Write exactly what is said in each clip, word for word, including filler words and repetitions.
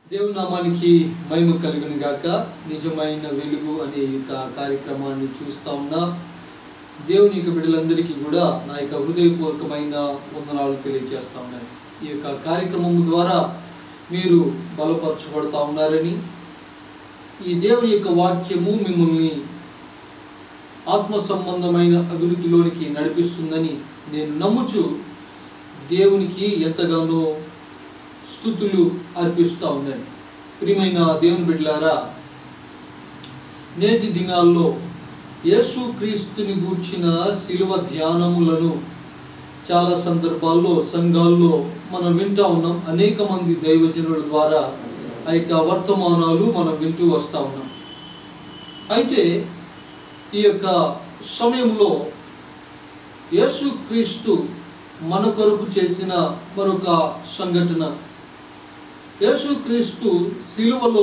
దేవుని నామానికి మహిమ కలుగును గాక. నిజమైన వెలుగు అనే యొక్క కార్యక్రమాన్ని చూస్తూ ఉన్నా దేవుని యొక్క బిడ్డలందరికీ కూడా నా యొక్క హృదయపూర్వకమైన వందనాలు తెలియజేస్తూ ఉన్నాయి. ఈ యొక్క కార్యక్రమం ద్వారా మీరు బలపరచబడుతూ ఉన్నారని, ఈ దేవుని యొక్క వాక్యము మిమ్మల్ని ఆత్మ సంబంధమైన అభివృద్ధిలోనికి నడిపిస్తుందని నేను నమ్ముచు దేవునికి ఎంతగానో స్తుతులు అర్పిస్తూ ఉన్నాను. ప్రియమైన దేవుని బిడ్డలారా, నేటి దినాల్లో యేసు క్రీస్తుని గూర్చిన శిలువ ధ్యానములను చాలా సందర్భాల్లో సంఘాల్లో మనం వింటూ ఉన్నాం. అనేక మంది దైవజనుల ద్వారా ఆ యొక్క వర్తమానాలు మనం వింటూ వస్తూ ఉన్నాం. అయితే ఈ యొక్క సమయంలో యేసు క్రీస్తు మన కొరకు చేసిన మరొక సంఘటన, యేసుక్రీస్తు శిలువలో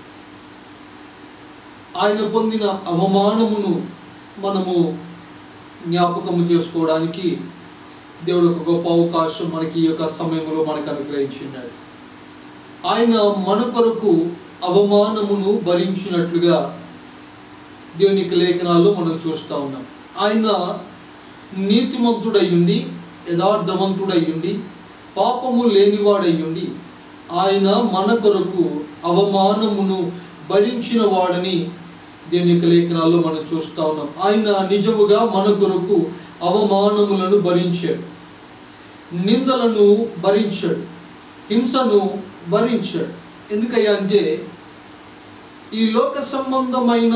ఆయన పొందిన అవమానమును మనము జ్ఞాపకము చేసుకోవడానికి దేవుడు ఒక గొప్ప అవకాశం మనకి ఈ యొక్క సమయంలో మనకు అనుగ్రహించినాడు. ఆయన మన కొరకు అవమానమును భరించినట్లుగా దేవుని యొక్క లేఖనాల్లో మనం చూస్తూ ఉన్నాం. ఆయన నీతిమంతుడయ్యుండి, యథార్థవంతుడయ్యుండి, పాపము లేనివాడయ్యుండి ఆయన మన కొరకు అవమానమును భరించిన వాడని దేవుని యొక్క లేఖనాల్లో మనం చూస్తూ ఉన్నాం. ఆయన నిజముగా మన కొరకు అవమానములను భరించాడు, నిందలను భరించాడు, హింసను భరించాడు. ఎందుకయ్యా అంటే ఈ లోక సంబంధమైన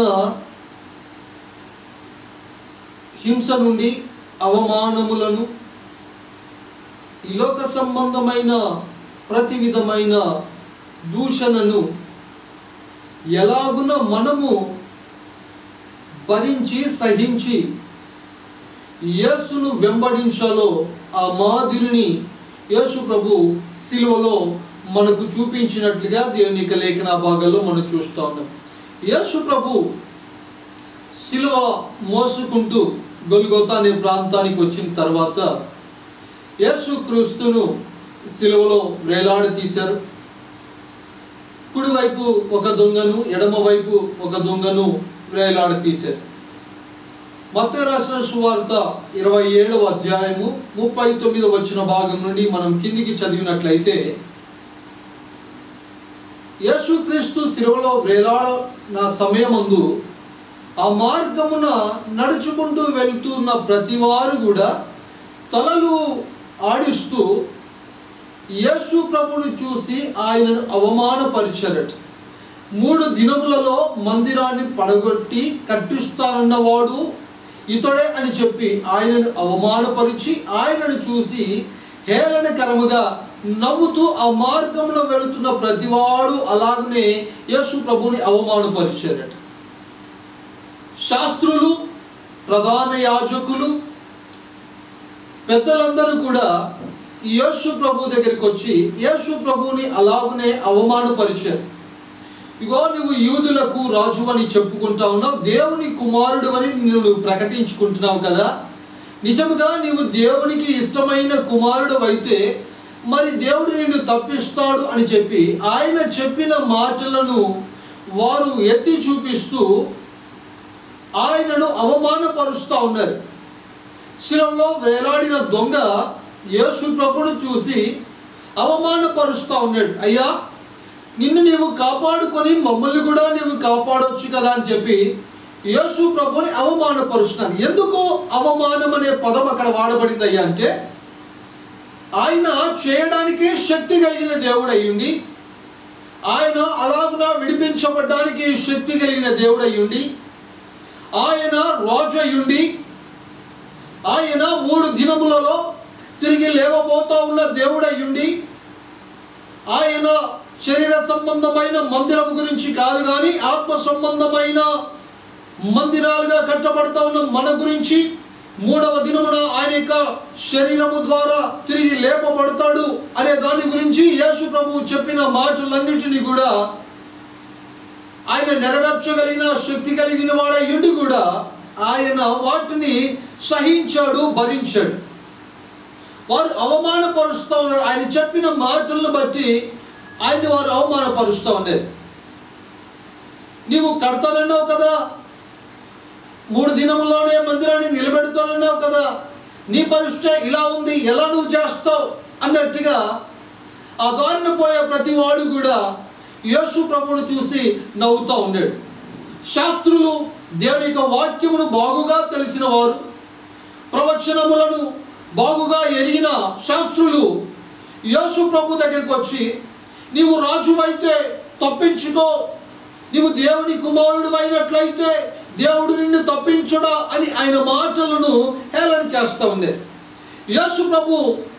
హింస నుండి, అవమానములను, ఈ లోక సంబంధమైన ప్రతి విధమైన దూషణను ఎలాగున మనము భరించి సహించి యేసును వెంబడించాలో ఆ మాదిరిని యేసు ప్రభు శిలువలో మనకు చూపించినట్లుగా దేవుని యొక్క లేఖన భాగాల్లో మనం చూస్తూ ఉన్నాం. యేసు ప్రభు శిలువ మోసుకుంటూ గొల్గొతా అనే ప్రాంతానికి వచ్చిన తర్వాత యేసు క్రీస్తును శిలువలో వేలాడ తీశారు. కుడివైపు ఒక దొంగను, ఎడమ వైపు ఒక దొంగను వేలాడ తీశారు. మత్తయి రాసిన సువార్త ఇరవై ఏడవ అధ్యాయము ముప్పై తొమ్మిదవ వచ్చిన భాగం నుండి మనం కిందికి చదివినట్లయితే, యేసుక్రీస్తు శిలువలో వేలాడిన సమయమందు ఆ మార్గమున నడుచుకుంటూ వెళ్తున్న ప్రతివారు కూడా తలలు ఆడిస్తూ యేసు ప్రభుని చూసి ఆయనను అవమానపరిచారట. మూడు దినములలో మందిరాన్ని పడగొట్టి కట్టిస్తానన్నవాడు ఇతడే అని చెప్పి ఆయనను అవమానపరిచి ఆయనను చూసి హేళనకరముగా నవ్వుతూ ఆ మార్గంలో వెళుతున్న ప్రతివాడు అలాగనే యేసు ప్రభుని అవమానపరిచారట. శాస్త్రులు, ప్రధాన యాజకులు, పెద్దలందరూ కూడా యేసు ప్రభు దగ్గరికి వచ్చి యేసు ప్రభుని అలాగనే అవమానపరిచారు. ఇగో నువ్వు యూదులకు రాజు అని చెప్పుకుంటా ఉన్నావు, దేవుని కుమారుడు అని నువ్వు ప్రకటించుకుంటున్నావు కదా, నిజముగా నీవు దేవునికి ఇష్టమైన కుమారుడు అయితే మరి దేవుడు నిన్ను తప్పిస్తాడు అని చెప్పి ఆయన చెప్పిన మాటలను వారు ఎత్తి చూపిస్తూ ఆయనను అవమానపరుస్తూ ఉన్నారు. శిలువలో వేలాడిన దొంగ యేసు ప్రభును చూసి అవమానపరుస్తూ ఉన్నాడు. అయ్యా, నిన్ను నీవు కాపాడుకొని మమ్మల్ని కూడా నీవు కాపాడవచ్చు కదా అని చెప్పి యేసు ప్రభుని అవమానపరుస్తున్నాను. ఎందుకు అవమానం అనే పదం అక్కడ వాడబడింది అయ్యా అంటే, ఆయన చేయడానికే శక్తి కలిగిన దేవుడు అయ్యుండి, ఆయన అలాగునా విడిపించబడ్డానికి శక్తి కలిగిన దేవుడు అయ్యుండి, ఆయన రాజు అయ్యుండి, ఆయన మూడు దినములలో తిరిగి లేవబోతా ఉన్న దేవుడు అయ్యుండి, ఆయన శరీర సంబంధమైన మందిరం గురించి కాదు కానీ ఆత్మ సంబంధమైన మందిరాలుగా కట్టబడతా ఉన్న మన గురించి మూడవ దినమున ఆయన యొక్క శరీరము ద్వారా తిరిగి లేపబడతాడు అనే దాని గురించి యేసు ప్రభువు చెప్పిన మాటలన్నిటినీ కూడా ఆయన నెరవేర్చగలిగిన శక్తి కలిగిన వాడయ్యుండి కూడా ఆయన వాటిని సహించాడు, భరించాడు. వారు అవమానపరుస్తూ ఉన్నారు. ఆయన చెప్పిన మాటలను బట్టి ఆయన్ని వారు అవమానపరుస్తూ ఉన్నారు. నీవు కడతానన్నావు కదా, మూడు దినముల్లోనే మందిరాన్ని నిలబెడతానన్నావు కదా, నీ పరిస్థితి ఇలా ఉంది, ఎలా నువ్వు చేస్తావు అన్నట్టుగా ఆ దారిన పోయే ప్రతి వాడు కూడా యేసు ప్రభువును చూసి నవ్వుతూ ఉన్నాడు. శాస్త్రులు దేవుని యొక్క వాక్యమును బాగుగా తెలిసిన వారు, ప్రవచనములను బాగుగా ఎరిగిన శాస్త్రులు యేసు ప్రభు దగ్గరికి వచ్చి, నీవు రాజు అయితే తప్పించుకో, నీవు దేవుని కుమారుడు అయినట్లయితే దేవుడు నిన్ను తప్పించుడా అని ఆయన మాటలను హేళన చేస్తూ ఉంది. యేసు ప్రభు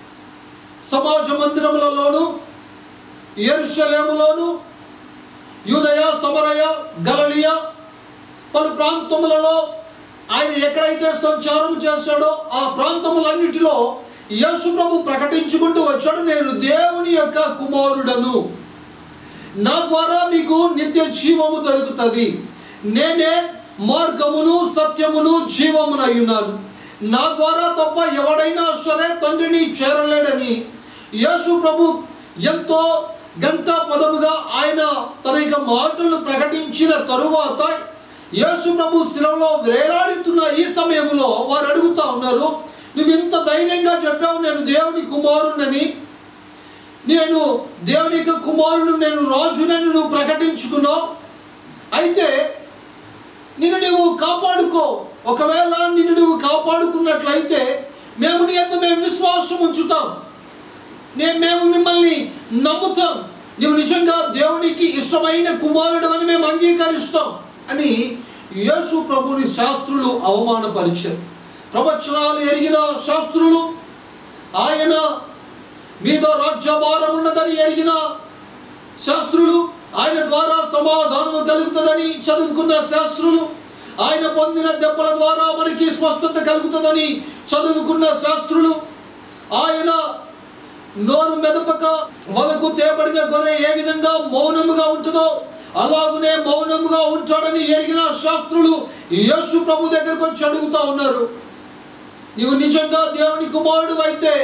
సమాజ మందిరములలోను, యెరూషలేములోను, యూదయ, సమరయ, గలిలయ పలు ప్రాంతములలో ఆయన ఎక్కడైతే సంచారం చేశాడో ఆ ప్రాంతములన్నిటిలో యేసు ప్రభు ప్రకటించుకుంటూ వచ్చాడు, నేను దేవుని యొక్క కుమారుడను, నా ద్వారా మీకు నిత్య జీవము దొరుకుతుంది, నేనే మార్గమును సత్యమును జీవమునై ఉన్నాను, నా ద్వారా తప్ప ఎవడైనా సరే తండ్రిని చేరలేడని యేసు ప్రభు ఎంతో గంట పదముగా ఆయన తన యొక్క మాటలను ప్రకటించిన తరువాత యేసు ప్రభు శిలువలో వేలాడుతున్న ఈ సమయంలో వారు అడుగుతా ఉన్నారు, నువ్వు ఇంత ధైర్యంగా చెప్పావు నేను దేవుని కుమారునని, నేను దేవుని యొక్క కుమారుడు, నేను రాజునని నువ్వు ప్రకటించుకున్నావు, అయితే నిన్ను నువ్వు కాపాడుకో, ఒకవేళ నిన్ను నువ్వు కాపాడుకున్నట్లయితే మేము నీ యందు మేము విశ్వాసం ఉంచుతాం, నేను మేము మిమ్మల్ని నమ్ముతాం, నువ్వు నిజంగా దేవునికి ఇష్టమైన కుమారుడు అని మేము అంగీకరిస్తాం అని యేసు ప్రభుని శాస్త్రులు అవమానపరిచారు. ప్రవచనాలు ఎరిగిన శాస్త్రులు, ఆయన మీద రాజ్యభారం ఉన్నదని ఎరిగిన శాస్త్రులు, ఆయన ద్వారా సమాధానము కలుగుతుందని చదువుకున్న శాస్త్రులు, ఆయన పొందిన దెబ్బల ద్వారా మనకి స్వస్థత కలుగుతుందని చదువుకున్న శాస్త్రులు, ఆయన నోరు మెదపక వలకు తేబడిన గొర్రె ఏ విధంగా మౌనముగా ఉంటుందో అలాగనే మౌనముగా ఉంటాడని ఎరిగిన శాస్త్రులు యేసు ప్రభు దగ్గరకు వచ్చి అడుగుతా ఉన్నారు, నీవు నిజంగా దేవుని కుమారుడు అయితే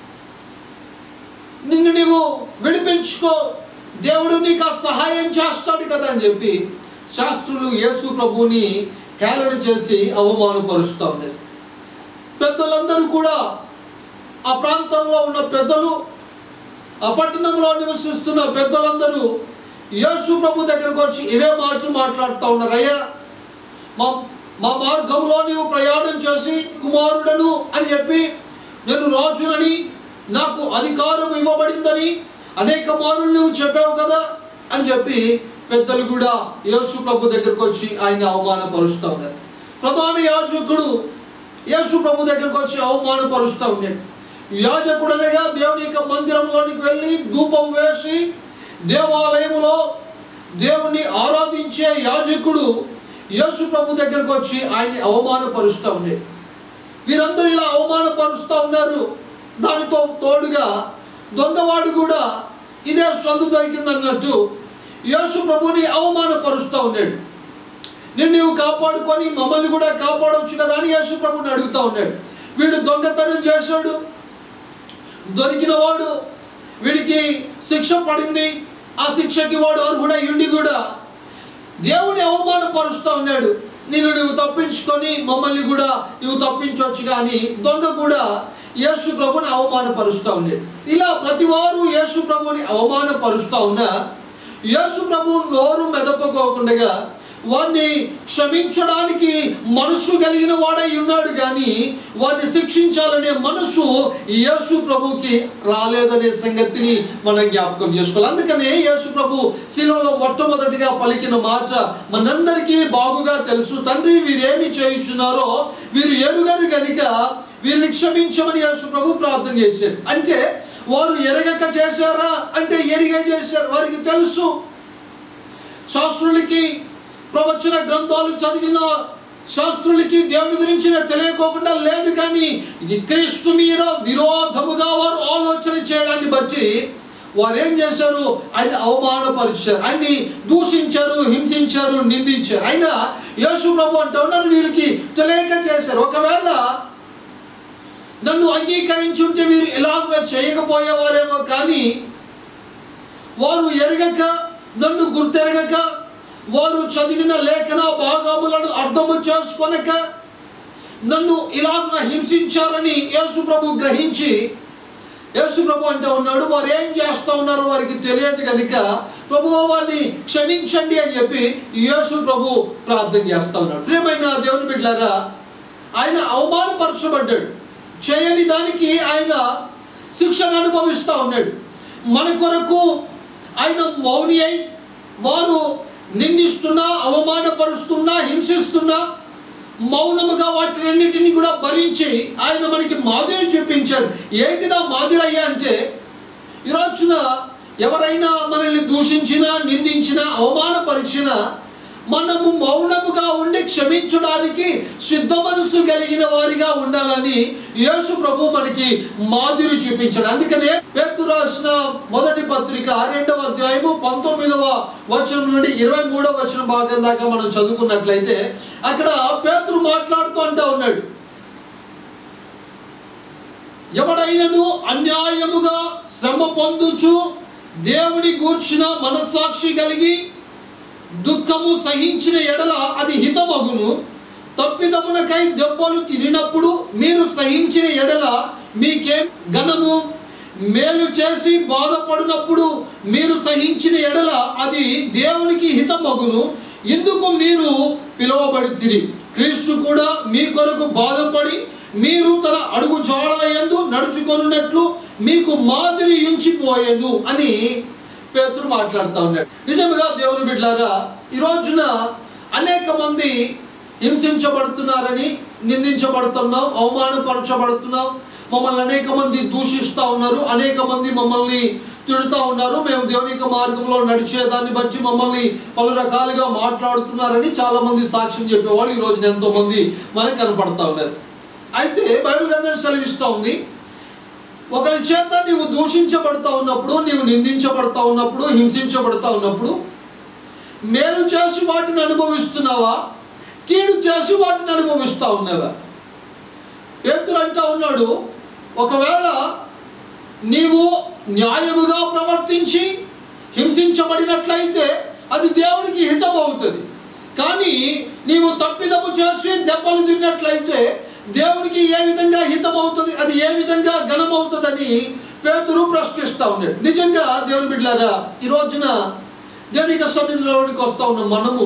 నిన్ను నీవు విడిపించుకో, దేవుడు నీకు ఆ సహాయం చేస్తాడు కదా అని చెప్పి శాస్త్రులు యేసు ప్రభుని హేళన చేసి అవమానపరుస్తూ ఉన్నారు. పెద్దలందరూ కూడా, ఆ ప్రాంతంలో ఉన్న పెద్దలు, ఆ పట్టణంలో నివసిస్తున్న పెద్దలందరూ యేసు ప్రభు దగ్గరకు వచ్చి ఇవే మాటలు మాట్లాడుతూ ఉన్నారు, అయ్యా మా మా మార్గంలో నీవు ప్రయాణం చేసి కుమారుడను అని చెప్పి, నేను రాజునని నాకు అధికారం ఇవ్వబడిందని అనేక మార్లు నువ్వు చెప్పావు కదా అని చెప్పి పెద్దలు కూడా యేసు ప్రభు దగ్గరకు వచ్చి ఆయన అవమానపరుస్తూ ఉన్నారు. ప్రధాన యాజకుడు యేసు ప్రభు దగ్గరకు వచ్చి అవమానపరుస్తూ ఉన్నాడు. యాజకుడనగా దేవుని యొక్క మందిరంలోనికి వెళ్ళి ధూపం వేసి దేవాలయంలో దేవుని ఆరాధించే యాజకుడు యేసు ప్రభు దగ్గరకు వచ్చి ఆయన్ని అవమానపరుస్తూ ఉన్నాడు. వీరందరూ ఇలా అవమానపరుస్తూ ఉన్నారు. దానితో తోడుగా దొంగవాడు కూడా ఇదే సందు దొరికిందన్నట్టు యేసు ప్రభుని అవమానపరుస్తూ ఉన్నాడు. నేను నీవు కాపాడుకొని మమ్మల్ని కూడా కాపాడవచ్చు కదా అని యేసు ప్రభుని అడుగుతూ ఉన్నాడు. వీడు దొంగతనం చేశాడు, దొరికిన వాడు, వీడికి శిక్ష పడింది, ఆ శిక్షకి వాడు అర్హుడ ఇండి కూడా దేవుని అవమానపరుస్తూ ఉన్నాడు. నేను నువ్వు తప్పించుకొని మమ్మల్ని కూడా నువ్వు తప్పించవచ్చు కానీ దొంగ కూడా యేసు ప్రభుని అవమానపరుస్తూ ఉండేది. ఇలా ప్రతి వారు యేసు ప్రభుని అవమానపరుస్తూ ఉన్నా యేసు ప్రభు నోరు మెదపకోకుండా వారిని క్షమించడానికి మనసు కలిగిన వాడై ఉన్నాడు కానీ వారిని శిక్షించాలనే మనసు యేసు ప్రభుకి రాలేదనే సంగతిని మనం జ్ఞాపకం చేసుకోవాలి. అందుకనే యేసు ప్రభు శిలువలో మొట్టమొదటిగా పలికిన మాట మనందరికీ బాగుగా తెలుసు, తండ్రి వీరేమి చేయుచున్నారో వీరు ఎరుగరు గనుక వీరిని క్షమించమని యేసు ప్రభు ప్రార్థన చేశాడు. అంటే వారు ఎరగక చేశారా అంటే ఎరిగే చేశారు, వారికి తెలుసు. శాస్త్రులకి ప్రవచన గ్రంథాలు చదివిన శాస్త్రులకి దేవుని గురించి తెలియకోకుండా లేదు కానీ క్రీస్తు మీద విరోధముగా వారు ఆలోచన చేయడాన్ని బట్టి వారు ఏం చేశారు, ఆయన అవమానపరిచారు, ఆయన్ని దూషించారు, హింసించారు, నిందించారు. అయినా యేసు ప్రభు అంటూ ఉన్నారు వీరికి తెలియక చేశారు. ఒకవేళ నన్ను అంగీకరించుంటే వీరు ఎలాగో చేయకపోయేవారేమో కానీ వారు ఎరగక, నన్ను గుర్తెరగక, వారు చదివిన లేఖన భాగములను అర్థము చేసుకొనక నన్ను ఇలాగ హింసించారని యేసు ప్రభు గ్రహించి, యేసు ప్రభు అంటూ ఉన్నాడు, వారు ఏం చేస్తూ ఉన్నారో వారికి తెలియదు కనుక ప్రభువా వారిని క్షమించండి అని చెప్పి యేసు ప్రభు ప్రార్థన చేస్తూ ఉన్నాడు. ప్రియమైన దేవుని బిడ్డలారా, ఆయన అవమానపరచబడ్డాడు. చేయని దానికి ఆయన శిక్షను అనుభవిస్తూ ఉన్నాడు. మన కొరకు ఆయన మౌని అయి, వారు నిందిస్తున్నా, అవమానపరుస్తున్నా, హింసిస్తున్నా మౌనముగా వాటినన్నిటిని కూడా భరించి ఆయన మనకి మాదిరి చూపించాడు. ఏంటిదా మాదిరి అయ్యా అంటే, ఈరోజున ఎవరైనా మనల్ని దూషించినా, నిందించినా, అవమానపరిచినా మనము మౌనముగా ఉండి క్షమించడానికి సిద్ధ మనసు కలిగిన వారిగా ఉండాలని యేసు ప్రభు మనకి మాదిరి చూపించాడు. అందుకనే పేతురు రాసిన మొదటి పత్రిక రెండవ అధ్యాయము పంతొమ్మిదవ వచనం నుండి ఇరవై మూడవ వచనం భాగం దాకా మనం చదువుకున్నట్లయితే అక్కడ పేతురు మాట్లాడుతూ అంటూ ఉన్నాడు, ఎవడైనను అన్యాయముగా శ్రమ పొందుచు దేవుని గూర్చిన మనస్సాక్షి కలిగి దుఃఖము సహించిన ఎడల అది హితమగును. తప్పిదమునకై దెబ్బలు తినినప్పుడు మీరు సహించిన ఎడల మీకేం ఘనము. మేలు చేసి బాధపడినప్పుడు మీరు సహించిన ఎడల అది దేవునికి హితమగును. ఇందుకు మీరు పిలువబడితిరి. క్రీస్తు కూడా మీ కొరకు బాధపడి మీరు తన అడుగు జాడయందు నడుచుకొనున్నట్లు మీకు మాదిరి ఉంచిపోయేను అని పేతురు మాట్లాడుతూ ఉన్నాడు. నిజంగా దేవుని బిడ్డలారా, ఈ రోజున అనేక మంది హింసించబడుతున్నారని, నిందించబడుతున్నాం, అవమానపరచబడుతున్నాం, మమ్మల్ని అనేక మంది దూషిస్తూ ఉన్నారు, అనేక మంది మమ్మల్ని తిడుతూ ఉన్నారు, మేము దేవుని యొక్క మార్గంలో నడిచేదాన్ని బట్టి మమ్మల్ని పలు రకాలుగా మాట్లాడుతున్నారని చాలామంది సాక్ష్యం చెప్పేవాళ్ళు ఈ రోజున ఎంతోమంది మనకు కనపడతా ఉన్నారు. అయితే బైబిల్ గ్రంథం సెలవిస్తూ ఉంది, ఒకరి చేత నీవు దూషించబడతా ఉన్నప్పుడు, నీవు నిందించబడతా ఉన్నప్పుడు, హింసించబడతా ఉన్నప్పుడు మేలు చేసి వాటిని అనుభవిస్తున్నావా, కీడు చేసి వాటిని అనుభవిస్తూ ఉన్నావా? పేతురు అంటా ఉన్నాడు, ఒకవేళ నీవు న్యాయముగా ప్రవర్తించి హింసించబడినట్లయితే అది దేవునికి హితమవుతుంది. కానీ నీవు తప్పిదము చేసి దెబ్బలు తిన్నట్లయితే దేవునికి ఏ విధంగా హితమవుతుంది, అది ఏ విధంగా ఘనమవుతుందని పేతురు ప్రశ్నిస్తూ ఉన్నాడు. నిజంగా దేవుని బిడ్డలారా, ఈ రోజున దేవుని యొక్క సన్నిధిలోనికి వస్తూ ఉన్న మనము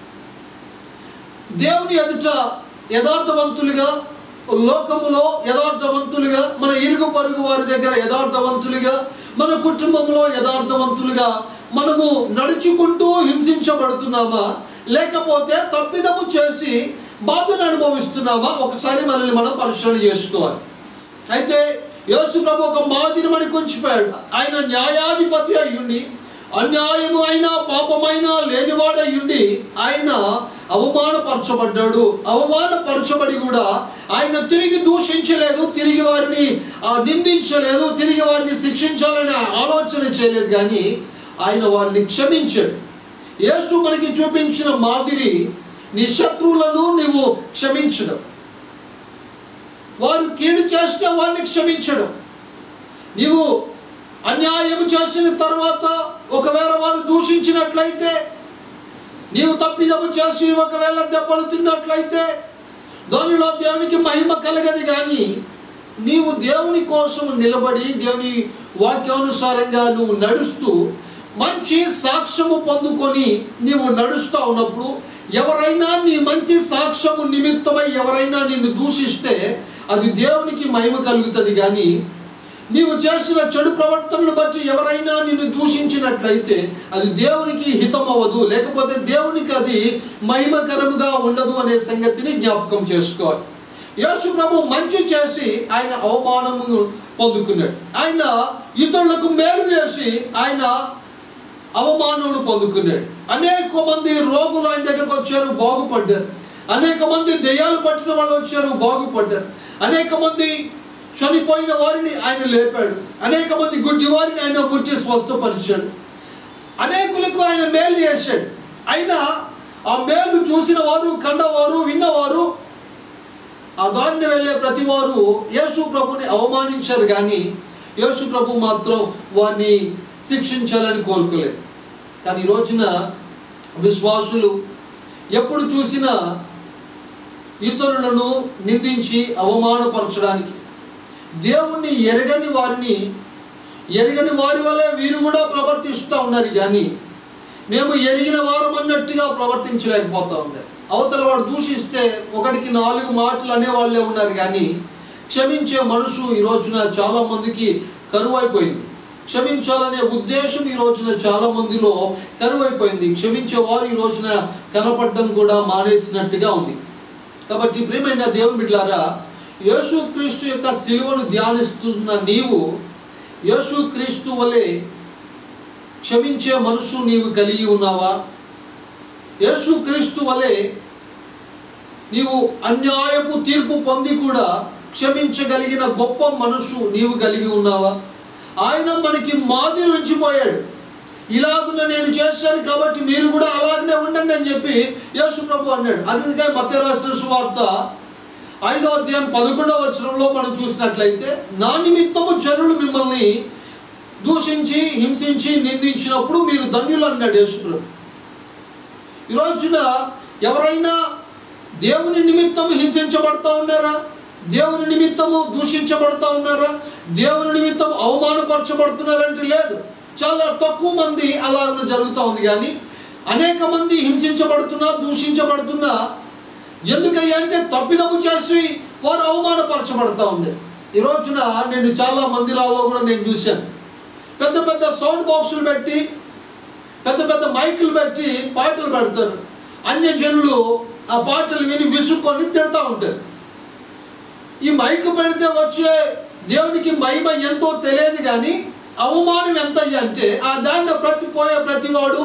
దేవుని ఎదుట యథార్థవంతులుగా, లోకములో యథార్థవంతులుగా, మన ఇరుగు పరుగు వారి దగ్గర యథార్థవంతులుగా, మన కుటుంబంలో యథార్థవంతులుగా మనము నడుచుకుంటూ హింసించబడుతున్నామా, లేకపోతే తప్పిదము చేసి బాధను అనుభవిస్తున్నామా? ఒకసారి మనల్ని మనం పరిశీలన చేసుకోవాలి. అయితే యేసు ప్రభు ఒక మాదిరి మనకు ఉంచిపోయాడు. ఆయన న్యాయాధిపతి అయ్యుండి, అన్యాయము అయినా పాపమైనా లేనివాడయ్యుండి ఆయన అవమానపరచబడ్డాడు. అవమానపరచబడి కూడా ఆయన తిరిగి దూషించలేదు, తిరిగి వారిని నిందించలేదు, తిరిగి వారిని శిక్షించాలని ఆలోచన చేయలేదు, కానీ ఆయన వారిని క్షమించాడు. యేసు మనకి చూపించిన మాదిరి నీ శత్రువులను నీవు క్షమించడం, వారు కీడు చేస్తే వారిని క్షమించడం, నీవు అన్యాయం చేసిన తర్వాత ఒకవేళ వారు దూషించినట్లయితే, నీవు తప్పిదము చేసి ఒకవేళ దెబ్బలు తిన్నట్లయితే దానిలో దేవునికి మహిమ కలగదు. కానీ నీవు దేవుని కోసం నిలబడి దేవుని వాక్యానుసారంగా నువ్వు నడుస్తూ మంచి సాక్ష్యము పొందుకొని నీవు నడుస్తూ ఉన్నప్పుడు, ఎవరైనా నీ మంచి సాక్ష్యము నిమిత్తమై ఎవరైనా నిన్ను దూషిస్తే అది దేవునికి మహిమ కలుగుతుంది. కానీ నీవు చేసిన చెడు ప్రవర్తనను బట్టి ఎవరైనా నిన్ను దూషించినట్లయితే అది దేవునికి హితం అవ్వదు, లేకపోతే దేవునికి అది మహిమకరముగా ఉండదు అనే సంగతిని జ్ఞాపకం చేసుకోవాలి. యేసు ప్రభు మంచి చేసి ఆయన అవమానము పొందుకున్నాడు. ఆయన ఇతరులకు మేలు చేసి ఆయన అవమానమును పొందుకున్నాడు. అనేక మంది రోగులు ఆయన దగ్గరకు వచ్చారు, బాగుపడ్డారు. అనేక మంది దెయ్యాలు పట్టిన వాళ్ళు వచ్చారు, బాగుపడ్డారు. అనేక మంది చనిపోయిన వారిని ఆయన లేపాడు. అనేక మంది గుడ్డి వారిని ఆయన గుడ్డి స్వస్థపరిచాడు. అనేకులకు ఆయన మేలు చేశాడు. అయినా ఆ మేలు చూసిన వారు, కన్నవారు, విన్నవారు, ఆ దారిని వెళ్ళే ప్రతి వారు యేసు ప్రభుని అవమానించారు. కానీ యేసు ప్రభు మాత్రం వారిని శిక్షించాలని కోరుకోలేదు. కానీ ఈ రోజున విశ్వాసులు ఎప్పుడు చూసినా ఇతరులను నిందించి అవమానపరచడానికి, దేవుణ్ణి ఎరగని వారిని ఎరగని వారి వల్లే వీరు కూడా ప్రవర్తిస్తూ ఉన్నారు. కానీ మేము ఎరిగిన వారం అన్నట్టుగా ప్రవర్తించలేకపోతూ ఉన్నారు. అవతల వాడు దూషిస్తే ఒకటికి నాలుగు మాటలు అనేవాళ్ళే ఉన్నారు. కానీ క్షమించే మనసు ఈ రోజున చాలామందికి కరువైపోయింది. క్షమించాలనే ఉద్దేశం ఈ రోజున చాలామందిలో కరువైపోయింది. క్షమించేవారు ఈ రోజున కనపడడం కూడా మానేసినట్టుగా ఉంది. కాబట్టి ప్రియమైన దేవుని బిడ్డలారా, యేసుక్రీస్తు యొక్క సిలువను ధ్యానిస్తున్న నీవు యేసుక్రీస్తు వలె క్షమించే మనసు నీవు కలిగి ఉన్నావా? యేసుక్రీస్తు వలె నీవు అన్యాయపు తీర్పు పొంది కూడా క్షమించగలిగిన గొప్ప మనసు నీవు కలిగి ఉన్నావా? ఆయన మనకి మాదిరి ఉంచిపోయాడు. ఇలాగున నేను చేశాను కాబట్టి మీరు కూడా అలాగనే ఉండండి అని చెప్పి యేసు ప్రభు అన్నాడు. అందుకే మత్తయి రాసిన సువార్త ఐదో అధ్యాయం పదకొండవ వచనంలో మనం చూసినట్లయితే, నా నిమిత్తము జనులు మిమ్మల్ని దూషించి హింసించి నిందించినప్పుడు మీరు ధన్యులు అన్నాడు యేసు ప్రభు. ఈ రోజున ఎవరైనా దేవుని నిమిత్తము హింసించబడతా ఉన్నారా? దేవుని నిమిత్తము దూషించబడతా ఉన్నారా? దేవుని నిమిత్తం అవమానపరచబడుతున్నారంటే లేదు. చాలా తక్కువ మంది అలా జరుగుతూ ఉంది. కానీ అనేక మంది హింసించబడుతున్నా దూషించబడుతున్నా ఎందుకయ్యా అంటే తప్పిదము చేసి వారు అవమానపరచబడతా ఉంది. ఈ రోజున నేను చాలా మందిరాల్లో కూడా నేను చూశాను, పెద్ద పెద్ద సౌండ్ బాక్సులు పెట్టి పెద్ద పెద్ద మైకులు పెట్టి పాటలు పెడతారు. అన్య జనులు ఆ పాటలు విని విసుక్కొని తిడతా ఉంటారు. ఈ మైకు పెడితే వచ్చే దేవునికి మహిమ ఎంతో తెలియదు. కానీ అవమానం ఎంత అంటే ఆ దాంట్లో ప్రతి పోయే ప్రతివాడు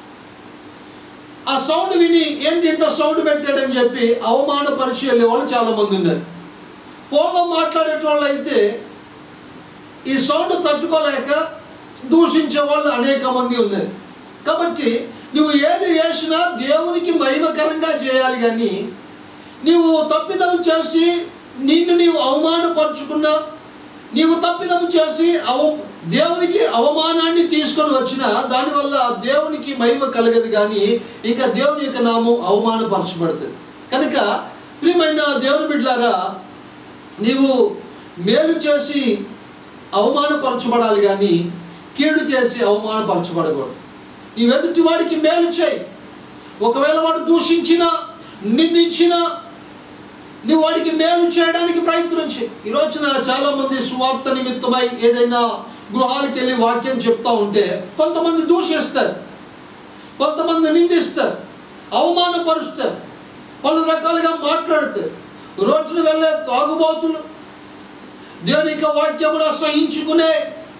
ఆ సౌండ్ విని ఏంటి ఇంత సౌండ్ పెట్టాడని చెప్పి అవమానపరిచి వెళ్ళే వాళ్ళు చాలామంది ఉన్నారు. ఫోన్లో మాట్లాడేట వాళ్ళు అయితే ఈ సౌండ్ తట్టుకోలేక దూషించే వాళ్ళు అనేక మంది ఉన్నారు. కాబట్టి నువ్వు ఏది చేసినా దేవునికి మహిమకరంగా చేయాలి. కానీ నీవు తప్పిదం చేసి నిన్ను నీవు అవమానపరుచుకున్నా, నీవు తప్పిదం చేసి అవ దేవునికి అవమానాన్ని తీసుకొని వచ్చినా దానివల్ల దేవునికి మహిమ కలగదు. కానీ ఇంకా దేవుని యొక్క నామం అవమానపరచబడుతుంది. కనుక ప్రియమైన దేవుని బిడ్డలారా, నీవు మేలు చేసి అవమానపరచబడాలి. కానీ కీడు చేసి అవమానపరచబడకూడదు. నీవు ఎదుటి వాడికి మేలు చేయి. ఒకవేళ వాడు దూషించినా నిందించినా నువ్వు వాడికి మేలు చేయడానికి ప్రయత్నం చేయి. ఈ రోజున చాలామంది సువార్త నిమిత్తమై ఏదైనా గృహాలకు వెళ్ళి వాక్యం చెప్తా ఉంటే కొంతమంది దూషిస్తారు, కొంతమంది నిందిస్తారు, అవమానపరుస్తారు, పలు రకాలుగా మాట్లాడతారు. రోజున వెళ్ళే తాగుబోతులు, దేవుని యొక్క వాక్యమును అసహించుకునే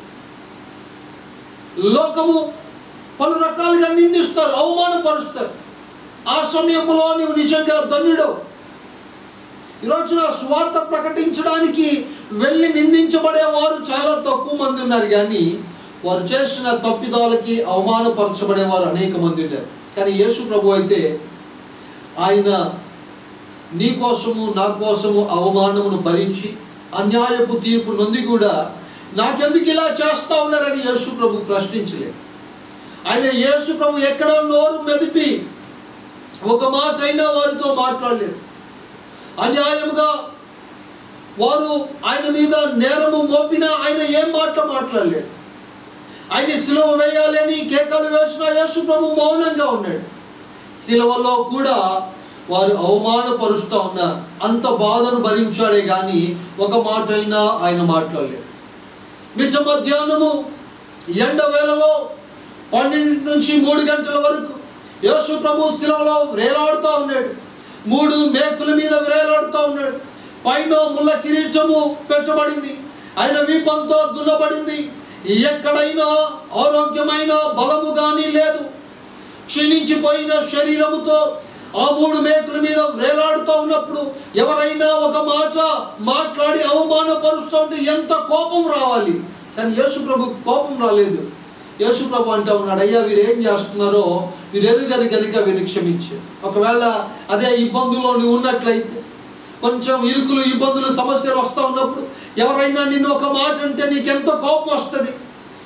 లోకము పలు రకాలుగా నిందిస్తారు, అవమానపరుస్తారు. ఆ సమయంలో నువ్వు నిజంగా ధన్యుడు. ఈరోజున సువార్త ప్రకటించడానికి వెళ్ళి నిందించబడేవారు చాలా తక్కువ మంది ఉన్నారు. కానీ వారు చేసిన తప్పిదాలకి అవమానపరచబడేవారు అనేక మంది ఉన్నారు. కానీ యేసు ప్రభు అయితే ఆయన నీ కోసము నా కోసము అవమానమును భరించి అన్యాయపు తీర్పు నొంది కూడా నాకెందుకు ఇలా చేస్తూ ఉన్నారని యేసు ప్రభు ప్రశ్నించలేదు. ఆయన యేసు ప్రభు ఎక్కడో నోరు మెదిపి ఒక మాట అయినా వారితో మాట్లాడలేదు. అన్యాయముగా వారు ఆయన మీద నేరము మోపినా ఆయన ఏం మాట మాట్లాడలేడు. ఆయన సిలువ వేయాలని కేకలు వేసిన యేసు ప్రభు మౌనంగా ఉన్నాడు. సిలువలో కూడా వారు అవమానపరుస్తూ ఉన్నారు. అంత బాధను భరించాడే కానీ ఒక మాట అయినా ఆయన మాట్లాడలేదు. మిట్ట మధ్యాహ్నము ఎండ వేళలో పన్నెండు నుంచి మూడు గంటల వరకు యేసు ప్రభు సిలువలో వేలాడుతూ ఉన్నాడు. మూడు మేకుల మీద వేలాడుతూ ఉన్నాడు. పైన ముళ్ళ కిరీటము పెట్టబడింది. ఆయన వీపంతో దున్నబడింది. ఎక్కడైనా ఆరోగ్యమైన బలము కానీ లేదు. క్షీణించిపోయిన శరీరముతో ఆ మూడు మేకుల మీద వేలాడుతూ ఉన్నప్పుడు ఎవరైనా ఒక మాట మాట్లాడి అవమానపరుస్తూ ఉంటే ఎంత కోపం రావాలి. కానీ యేసు ప్రభు కోపం రాలేదు. యేసు ప్రభు అంటూ ఉన్నాడు, అయ్యా వీరు ఏం చేస్తున్నారో వీరు ఎరుగరు కనుక వీరిని క్షమించు. ఒకవేళ అదే ఇబ్బందుల్లో నువ్వు ఉన్నట్లయితే, కొంచెం ఇరుకులు ఇబ్బందులు సమస్యలు వస్తూ ఉన్నప్పుడు ఎవరైనా నిన్ను ఒక మాట అంటే నీకెంతో కోపం వస్తుంది.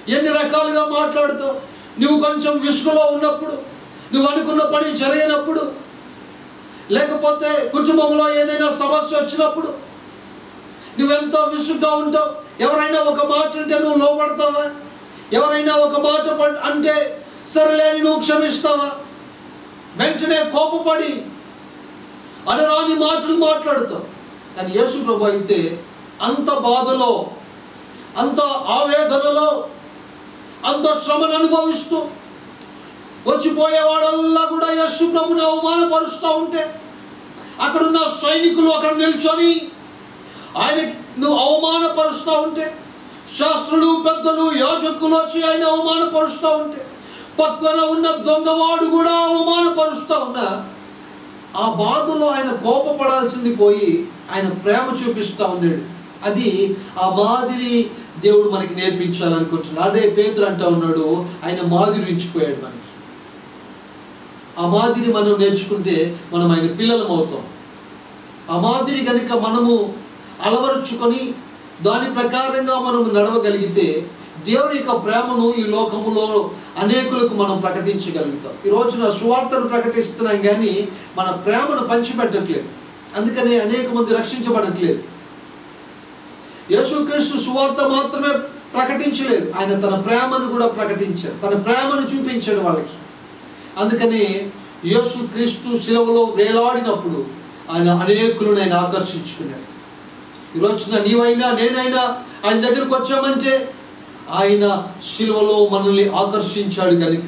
ఎన్ని రకాలుగా మాట్లాడుతావు. నువ్వు కొంచెం విసుగులో ఉన్నప్పుడు, నువ్వు అనుకున్న పని జరిగినప్పుడు, లేకపోతే కుటుంబంలో ఏదైనా సమస్య వచ్చినప్పుడు నువ్వెంతో విసుగ్గా ఉంటావు. ఎవరైనా ఒక మాట అంటే నువ్వు లోపడతావా? ఎవరైనా ఒక మాట అంటే సరేలేని నువ్వు క్షమిస్తావా? వెంటనే కోపపడి అనరాని మాటలు మాట్లాడుతావు. కానీ యేసు ప్రభు అయితే అంత బాధలో, అంత ఆవేదనలో, అంత శ్రమను అనుభవిస్తూ వచ్చిపోయేవాడల్లా కూడా యేసు ప్రభుని అవమానపరుస్తూ ఉంటే, అక్కడున్న సైనికులు అక్కడ నిల్చొని ఆయనకి నువ్వు అవమానపరుస్తూ ఉంటే, శాస్త్రులు, పెద్దలు, యాజకులు వచ్చి ఆయన అవమానపరుస్తూ ఉంటే, పక్కన ఉన్న దొంగవాడు కూడా అవమానపరుస్తూ ఉన్నా ఆ బాధలో ఆయన కోపపడాల్సింది పోయి ఆయన ప్రేమ చూపిస్తూ ఉన్నాడు. అది ఆ మాదిరి దేవుడు మనకి నేర్పించాలనుకుంటున్నాడు. అదే పేతురు అంటూ ఉన్నాడు, ఆయన మాదిరి ఇచ్చిపోయాడు మనకి. ఆ మాదిరి మనం నేర్చుకుంటే మనం ఆయన పిల్లలం అవుతాం. ఆ మాదిరి కనుక మనము అలవరుచుకొని దాని ప్రకారంగా మనం నడవగలిగితే దేవుని యొక్క ప్రేమను ఈ లోకములో అనేకులకు మనం ప్రకటించగలుగుతాం. ఈ రోజున సువార్తను ప్రకటిస్తున్నాం కానీ మన ప్రేమను పంచిపెట్టట్లేదు. అందుకనే అనేక మంది రక్షించబడట్లేదు. యేసుక్రీస్తు సువార్త మాత్రమే ప్రకటించలేదు, ఆయన తన ప్రేమను కూడా ప్రకటించాడు, తన ప్రేమను చూపించాడు వాళ్ళకి. అందుకని యేసుక్రీస్తు శిలువలో వేలాడినప్పుడు ఆయన అనేకులను ఆయన ఆకర్షించుకున్నాడు. ఈ రోజున నీవైనా నేనైనా ఆయన దగ్గరకు వచ్చామంటే ఆయన శిలువలో మనల్ని ఆకర్షించాడు కనుక,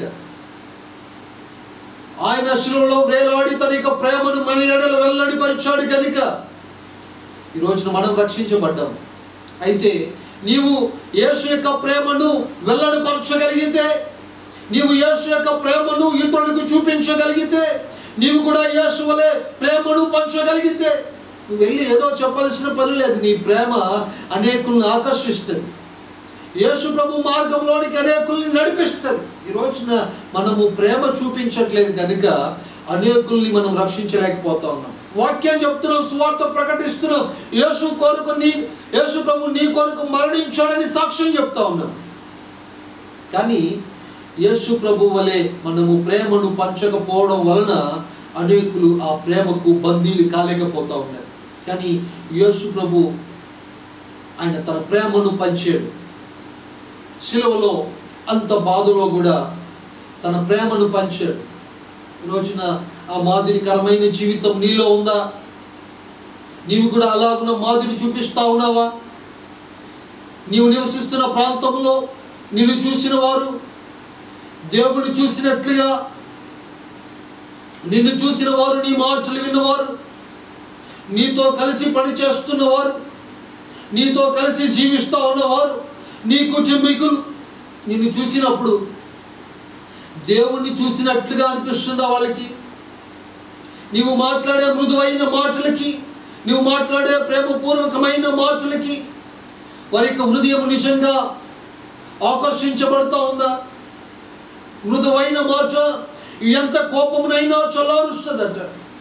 ఆయన శిలువలో వేలాడి తన యొక్క ప్రేమను మన ఎడల వెల్లడిపరిచాడు కనుక ఈ రోజున మనం రక్షించబడ్డాం. అయితే నీవు యేసు యొక్క ప్రేమను వెల్లడిపరచగలిగితే, నీవు యేసు యొక్క ప్రేమను ఇతరులకు చూపించగలిగితే, నీవు కూడా యేసు వలె ప్రేమను పంచగలిగితే, నువ్వు వెళ్ళి ఏదో చెప్పాల్సిన పని లేదు. నీ ప్రేమ అనేకుల్ని ఆకర్షిస్తుంది. యేసు ప్రభు మార్గంలోనికి అనేకుల్ని నడిపిస్తుంది. ఈ రోజున మనము ప్రేమ చూపించట్లేదు కనుక అనేకుల్ని మనం రక్షించలేకపోతా ఉన్నాం. వాక్యం చెప్తున్నాం, సువార్త ప్రకటిస్తున్నాం, యేసు కొరకు నీ యేసు ప్రభు నీ కొరకు మరణించాడని సాక్ష్యం చెప్తా ఉన్నాం. కానీ యేసు ప్రభు వలె మనము ప్రేమను పంచకపోవడం వలన అనేకులు ఆ ప్రేమకు బందీలు కాలేకపోతా ఉన్నారు. కానీ యేసు ప్రభు ఆయన తన ప్రేమను పంచాడు. శిలువలో అంత బాధలో కూడా తన ప్రేమను పంచాడు. ఈ రోజున ఆ మాదిరికరమైన జీవితం నీలో ఉందా? నీవు కూడా అలాగున్న మాదిరి చూపిస్తా ఉన్నావా? నీవు నివసిస్తున్న ప్రాంతంలో నిన్ను చూసిన వారు దేవుడు చూసినట్లుగా, నిన్ను చూసిన వారు, నీ మాటలు విన్నవారు, నీతో కలిసి పనిచేస్తున్నవారు, నీతో కలిసి జీవిస్తూ ఉన్నవారు, నీ కుటుంబీకులు నిన్ను చూసినప్పుడు దేవుణ్ణి చూసినట్లుగా అనిపిస్తుందా వాళ్ళకి? నీవు మాట్లాడే మృదువైన మాటలకి, నీవు మాట్లాడే ప్రేమపూర్వకమైన మాటలకి వారి యొక్క హృదయం నిజంగా ఆకర్షించబడుతూ ఉందా? మృదువైన మాట ఎంత కోపమునైనా చల్లారుస్తుందట.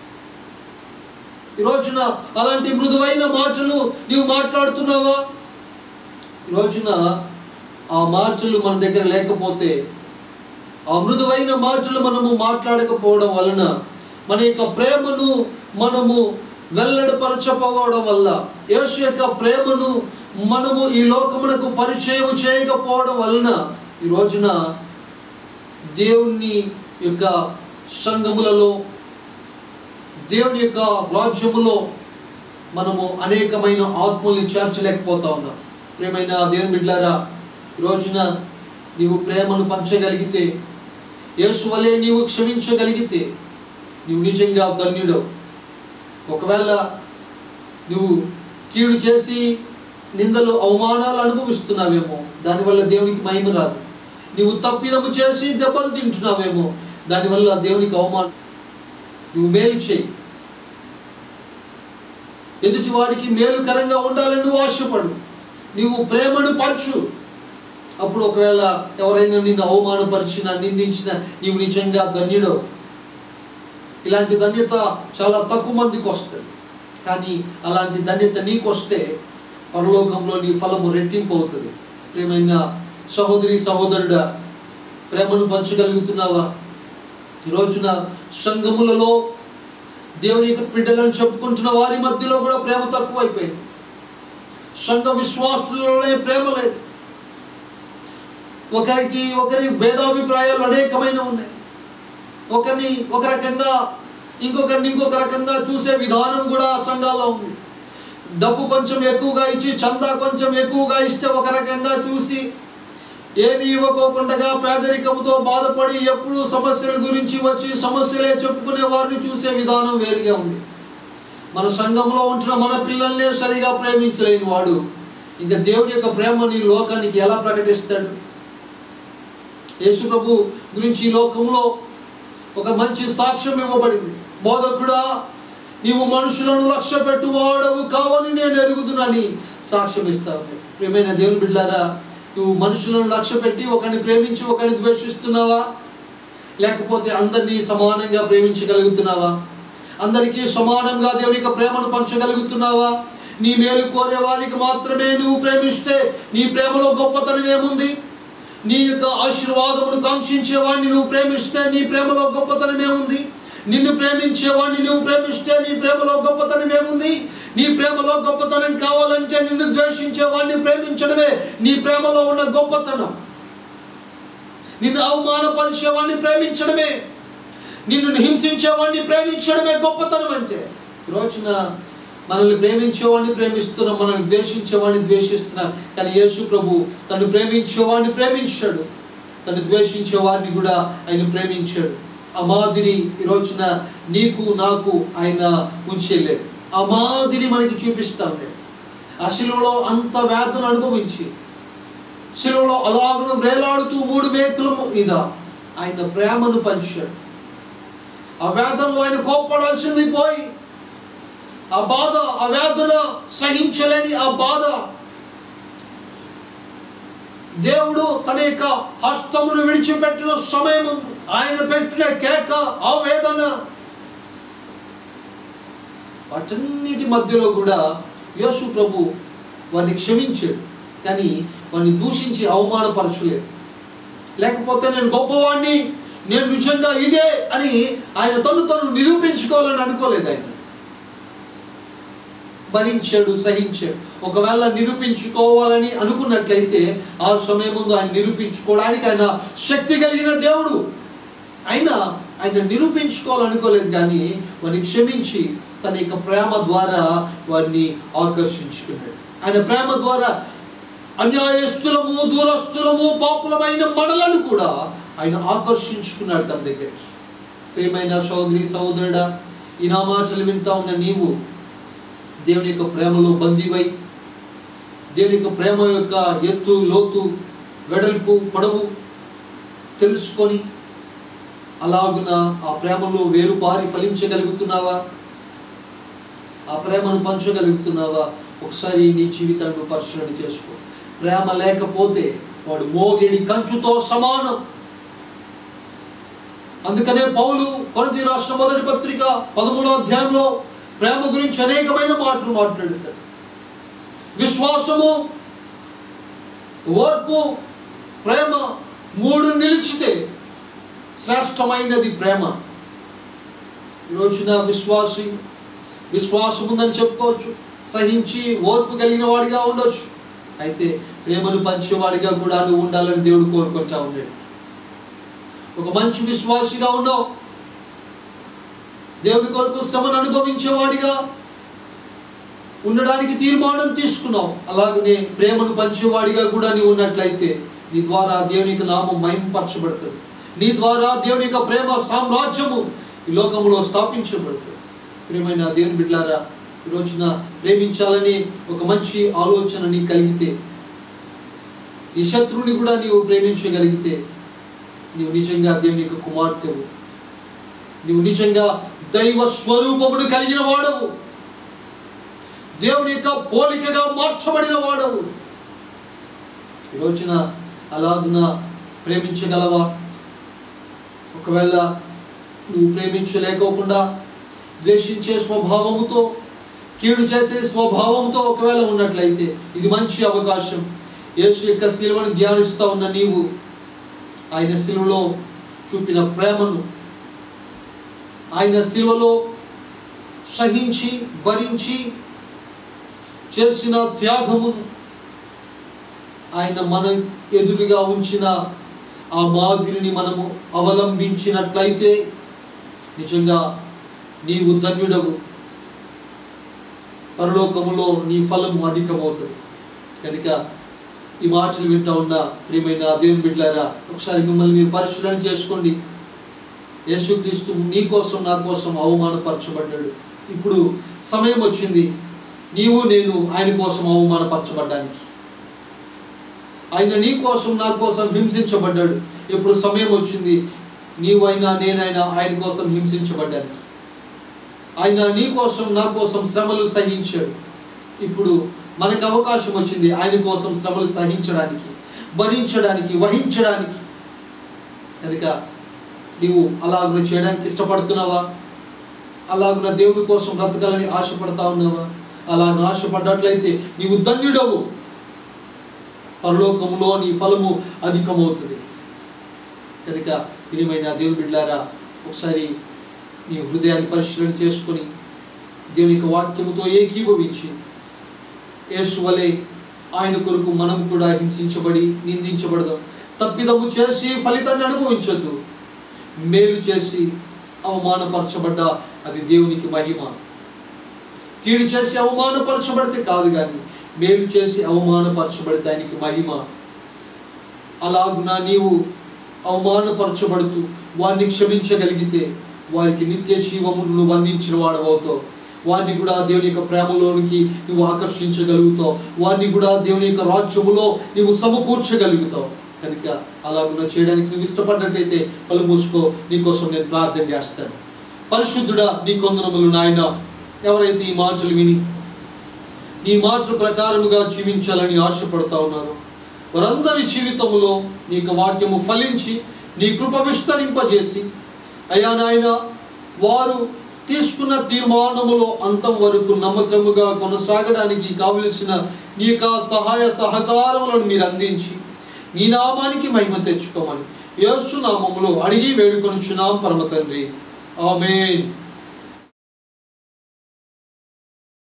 ఈ రోజున అలాంటి మృదువైన మాటలు నీవు మాట్లాడుతున్నావా? ఈ రోజున ఆ మాటలు మన దగ్గర లేకపోతే, ఆ మృదువైన మాటలు మనము మాట్లాడకపోవడం వలన, మన యొక్క ప్రేమను మనము వెల్లడిపరచకపోవడం వల్ల, యేసు యొక్క ప్రేమను మనము ఈ లోకమునకు పరిచయం చేయకపోవడం వలన ఈ రోజున దేవుని యొక్క సంఘములలో, దేవుని యొక్క రాజ్యములో మనము అనేకమైన ఆత్మల్ని చేర్చలేకపోతా ఉన్నాం. ప్రేమైన దేవుని బిడ్డలారా, ఈ రోజున నీవు ప్రేమను పంచగలిగితే, యేసు వలె నీవు క్షమించగలిగితే నీవు నిజంగా ధన్యుడు. ఒకవేళ నువ్వు కీడు చేసి నిందలు అవమానాలు అనుభవిస్తున్నావేమో, దానివల్ల దేవునికి మహిమ రాదు. నీవు తప్పిదము చేసి దెబ్బలు తింటున్నావేమో, దానివల్ల దేవునికి అవమానం. నువ్వు మేలు చేయి, ఎదుటి వాడికి మేలుకరంగా ఉండాలని నువ్వు ఆశపడు, నీవు ప్రేమను పంచు. అప్పుడు ఒకవేళ ఎవరైనా నిన్ను అవమానపరిచినా, నిందించినా నీవు నిజంగా ధన్యుడు. ఇలాంటి ధన్యత చాలా తక్కువ మందికి వస్తుంది. కానీ అలాంటి ధన్యత నీకు వస్తే పరలోకంలో నీ ఫలము రెట్టింపు అవుతుంది. ప్రియమైన సహోదరి సహోదరుడా, ప్రేమను పంచగలుగుతున్నావా? ఈ రోజున సంఘములలో దేవుని యొక్క బిడ్డలను చెప్పుకుంటున్న వారి మధ్యలో కూడా ప్రేమ తక్కువైపోయింది. సంఘ విశ్వాసులలోనే ప్రేమ లేదు. ఒకరికి ఒకరి భేదాభిప్రాయాలు అనేకమైన ఉన్నాయి. ఒకరిని ఒక రకంగా, ఇంకొకరిని ఇంకొక రకంగా చూసే విధానం కూడా సంఘాల్లో ఉంది. డబ్బు కొంచెం ఎక్కువగా ఇచ్చి, చందా కొంచెం ఎక్కువగా ఇస్తే ఒక రకంగా చూసి, ఏమి ఇవ్వకోకుండా పేదరికంతో బాధపడి ఎప్పుడు సమస్యల గురించి వచ్చి సమస్యలే చెప్పుకునే వారిని చూసే విధానం వేరుగా ఉంది. మన సంఘంలో ఉంటున్న మన పిల్లల్నే సరిగా ప్రేమించలేని వాడు ఇంకా దేవుని యొక్క ప్రేమని లోకానికి ఎలా ప్రకటిస్తాడు? యేసు ప్రభు గురించి ఈ లోకంలో ఒక మంచి సాక్ష్యం ఇవ్వబడింది. బోధకుడా, నీవు మనుషులను లక్ష్య పెట్టువాడవు కావని నేను ఎరుగుదునని సాక్ష్యం ఇస్తావు. ప్రియమైన దేవుని బిడ్డలారా, నువ్వు మనుషులను లక్ష్య పెట్టి ఒకరిని ప్రేమించి ఒకరిని ద్వేషిస్తున్నావా? లేకపోతే అందరినీ సమానంగా ప్రేమించగలుగుతున్నావా? అందరికీ సమానంగా దేవుని యొక్క ప్రేమను పంచగలుగుతున్నావా? నీ మేలు కోరే వారికి మాత్రమే నువ్వు ప్రేమిస్తే నీ ప్రేమలో గొప్పతనం ఏముంది? నీ యొక్క ఆశీర్వాదమును కాంక్షించేవాడిని నువ్వు ప్రేమిస్తే నీ ప్రేమలో గొప్పతనం ఏముంది? నిన్ను ప్రేమించేవాడిని నువ్వు ప్రేమిస్తే నీ ప్రేమలో గొప్పతనం ఏముంది? నీ ప్రేమలో గొప్పతనం కావాలంటే నిన్ను ద్వేషించేవాడిని ప్రేమించడమే నీ ప్రేమలో ఉన్న గొప్పతనం. నిన్ను అవమానపరిచేవాడిని ప్రేమించడమే, నిన్ను హింసించేవాడిని ప్రేమించడమే గొప్పతనం. అంటే రోజున మనల్ని ప్రేమించేవాడిని ప్రేమిస్తున్నాం, మనల్ని ద్వేషించేవాడిని ద్వేషిస్తున్నాం. కానీ యేసు ప్రభు తను ప్రేమించేవాడిని ప్రేమించాడు, తను ద్వేషించేవాడిని కూడా ఆయన ప్రేమించాడు. ఆ మాదిరి ఈ రోజున నీకు నాకు ఆయన ఉంచేలేడు. ఆ మాదిరి మనకి చూపిస్తాం. ఆ శిలువలో అంత వేదన అనుభవించి శిలువలో అలాగను వేలాడుతూ మూడు మేకుల మీద ఆయన ప్రేమను పంచాడు. ఆ వేదనలో ఆయన కోప్పడాల్సింది పోయి, ఆ బాధ, ఆ వేదన సహించలేని ఆ బాధ, దేవుడు తన యొక్క హస్తమును విడిచిపెట్టిన సమయం ఆయన పెట్టిన కేక, ఆ వేదన, వాటన్నిటి మధ్యలో కూడా యేసు ప్రభు వారిని క్షమించాడు. కానీ వారిని దూషించి అవమానపరచలేదు. లేకపోతే నేను గొప్పవాడిని, నేను నిజంగా ఇదే అని ఆయన తను తను నిరూపించుకోవాలని అనుకోలేదు. ఆయన భరించాడు, సహించాడు. ఒకవేళ నిరూపించుకోవాలని అనుకున్నట్లయితే ఆ సమయం ముందు ఆయన నిరూపించుకోవడానికి ఆయన శక్తి కలిగిన దేవుడు. అయినా ఆయన నిరూపించుకోవాలనుకోలేదు. కానీ వారిని క్షమించి తన యొక్క ప్రేమ ద్వారా వారిని ఆకర్షించుకున్నాడు. ఆయన ప్రేమ ద్వారా అన్యాయస్తులము, దూరస్తులము, పాపులమైన మనలను కూడా ఆయన ఆకర్షించుకున్నాడు తన దగ్గరికి. ప్రియమైన సహోదరి సహోదరుడా, ఈ నా మాటలు వింటా ఉన్న నీవు దేవుని యొక్క ప్రేమలో బందీవై, దేవుని యొక్క ప్రేమ యొక్క ఎత్తు, లోతు, వెడల్పు, పొడవు తెలుసుకొని అలాగున ఆ ప్రేమలో వేరుపారి ఫలించగలుగుతున్నావా? ఆ ప్రేమను పంచగలుగుతున్నావా? ఒకసారి నీ జీవితాన్ని పరిశీలన చేసుకో. ప్రేమ లేకపోతే వాడు మోగిడి కంచుతో సమానం. అందుకనే పౌలు కొరింథీ రాసిన మొదటి పత్రిక పదమూడో అధ్యాయంలో ప్రేమ గురించి అనేకమైన మాటలు మాట్లాడతాడు. విశ్వాసము, ఓర్పు, ప్రేమ మూడు నిలిచితే శ్రేష్టమైనది ప్రేమ. ఈరోజున విశ్వాసి విశ్వాసం ఉందని చెప్పుకోవచ్చు, సహించి ఓర్పు కలిగిన వాడిగా ఉండొచ్చు. అయితే ప్రేమను పంచేవాడిగా కూడా నువ్వు ఉండాలని దేవుడు కోరుకుంటా ఉన్నాడు. ఒక మంచి విశ్వాసిగా ఉన్నావు, దేవుడి కొరకు శ్రమను అనుభవించేవాడిగా ఉండడానికి తీర్మానం తీసుకున్నావు. అలాగనే ప్రేమను పంచేవాడిగా కూడా నీవు ఉన్నట్లయితే నీ ద్వారా దేవుని యొక్క నామం మహిమపరచబడుతుంది. నీ ద్వారా దేవుని యొక్క ప్రేమ సామ్రాజ్యము ఈ లోకంలో స్థాపించబడుతుంది. ప్రియమైన దేవుని బిడ్డలారా, ఈ రోజున ప్రేమించాలని ఒక మంచి ఆలోచన నీకు కలిగితే, నీ శత్రువుని కూడా నీవు ప్రేమించగలిగితే నీవు నిజంగా దేవుని యొక్క కుమార్తెవు, నీవు నిజంగా దైవ స్వరూపమును కలిగిన వాడవు, దేవుని యొక్క పోలికగా మార్చబడిన వాడవు. ఈ రోజున అలాగున ప్రేమించగలవా? ఒకవేళ నువ్వు ప్రేమించలేకోకుండా ద్వేషించే స్వభావముతో, కీడు చేసే స్వభావంతో ఒకవేళ ఉన్నట్లయితే ఇది మంచి అవకాశం. యేసు యొక్క శిలువను ధ్యానిస్తూ ఉన్న నీవు ఆయన శిలువలో చూపిన ప్రేమను, ఆయన శిలువలో సహించి భరించి చేసిన త్యాగమును, ఆయన మన ఎదురుగా ఉంచిన ఆ మాదిరిని మనము అవలంబించినట్లయితే నిజంగా నీవు ధన్యుడవు, పరలోకములో నీ ఫలము అధికమవుతుంది. కనుక ఈ మాటలు వింటా ఉన్న ప్రియమైన దేవుని బిడ్డలారా, ఒకసారి మిమ్మల్ని మీరు పరిశీలన చేసుకోండి. యేసుక్రీస్తు నీ కోసం నా కోసం అవమానపరచబడ్డాడు. ఇప్పుడు సమయం వచ్చింది నీవు నేను ఆయన కోసం అవమానపరచబడ్డానికి. ఆయన నీ కోసం నా కోసం హింసించబడ్డాడు. ఇప్పుడు సమయం వచ్చింది నీవైనా నేనైనా ఆయన కోసం హింసించబడ్డానికి. ఆయన నీ కోసం నా కోసం శ్రమలు సహించాడు. ఇప్పుడు మనకు అవకాశం వచ్చింది ఆయన కోసం శ్రమలు సహించడానికి, భరించడానికి, వహించడానికి. కనుక నీవు అలాగున చేయడానికి ఇష్టపడుతున్నావా? అలాగున దేవుడి కోసం బ్రతకాలని ఆశపడతా ఉన్నావా? అలా ఆశపడ్డట్లయితే నీవు ధన్యుడవు, పరలోకములో నీ ఫలము అధికమవుతుంది. కనుక ప్రియమైన దేవుని బిడ్డలారా, ఒకసారి నీ హృదయాన్ని పరిశీలన చేసుకొని దేవుని యొక్క వాక్యముతో ఏకీభవించి యేసు వలె ఆయన కొరకు మనం కూడా హింసించబడి నిందించబడదాం. తప్పిదము చేసి ఫలితాన్ని అనుభవించొద్దు. మేలు చేసి అవమానపరచబడ్డ అది దేవునికి మహిమ. కీడు చేసి అవమానపరచబడితే కాదు, కానీ మేలు చేసి అవమానపరచబడితే ఆయనకి మహిమ. అలాగున నీవు అవమానపరచబడుతూ వారిని క్షమించగలిగితే వారికి నిత్య జీవమును నువ్వు అందించిన వాడవవుతావు. వారిని కూడా దేవుని యొక్క ప్రేమలోనికి నువ్వు ఆకర్షించగలుగుతావు. వారిని కూడా దేవుని యొక్క రాజ్యములో నువ్వు సమకూర్చగలుగుతావు. కనుక అలాగున చేయడానికి నువ్వు ఇష్టపడ్డట్టయితే కళ్ళు మూసుకో. నీకోసం నేను ప్రార్థన చేస్తాను. పరిశుద్ధుడా, నీ కొందనములు నాయన, ఎవరైతే ఈ మాటలు విని నీ మాటల ప్రకారముగా జీవించాలని ఆశపడతా ఉన్నారు, వారందరి జీవితంలో నీ యొక్క వాక్యము ఫలించి నీ కృప విస్తరింపజేసి అయ్యా నాయన, వారు తీసుకున్న తీర్మానములో అంతం వరకు నమ్మకముగా కొనసాగడానికి కావలసిన నీ యొక్క సహాయ సహకారములను మీరు అందించి నీ నామానికి మహిమ తెచ్చుకోమని యేసు నామములో అడిగి వేడుకొనుచున్నాం పరమ తండ్రి. ఆమేన్.